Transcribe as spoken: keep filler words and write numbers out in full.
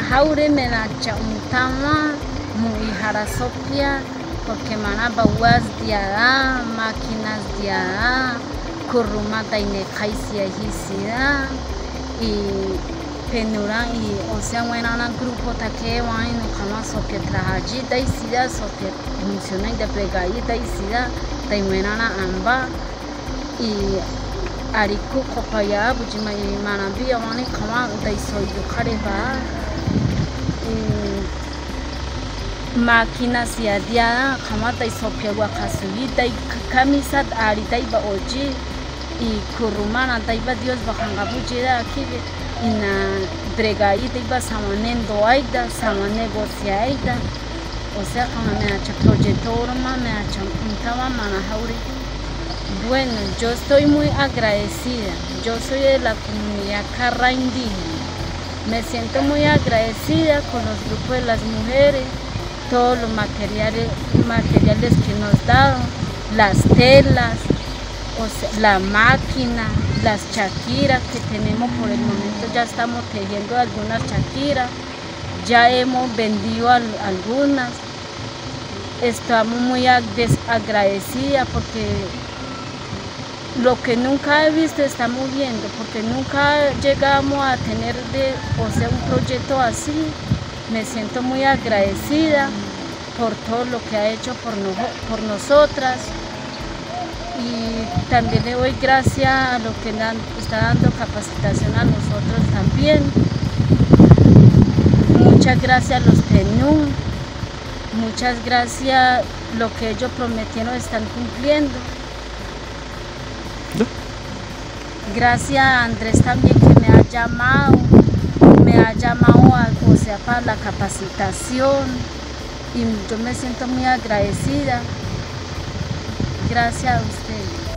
jaure me la chauntama muy jarasopia porque mana baguas diada máquinas diada currumata y necaisia hisida y penura y o sea buena una grupo taque wine no kama sopia trajita y sida sopia funciona y de plegaita y sida taimena na amba y ariku kopaya bujima y manabi awani kama dai soy yo kareba máquinas y adiada kama dai sopia wakasui dai camisa arita y ba oji y kurumana dai ba dios bakanga bujira aquí ina bregaita y ba samanendo aida samane negociaida o sea como me ha hecho proyecto me ha hecho un tama manajaure. Bueno, yo estoy muy agradecida, yo soy de la comunidad Carra indígena, me siento muy agradecida con los grupos de las mujeres, todos los materiales, materiales que nos dan, las telas, o sea, la máquina, las chaquiras que tenemos por el momento, ya estamos tejiendo algunas chaquiras, ya hemos vendido al, algunas, estamos muy agradecidas porque lo que nunca he visto estamos viendo, porque nunca llegamos a tener de, o sea, un proyecto así. Me siento muy agradecida por todo lo que ha hecho por, no, por nosotras y también le doy gracias a lo que dan, está dando capacitación a nosotros también. Muchas gracias a los P N U, muchas gracias, lo que ellos prometieron están cumpliendo. Gracias a Andrés también que me ha llamado, me ha llamado a, o sea, para la capacitación y yo me siento muy agradecida. Gracias a ustedes.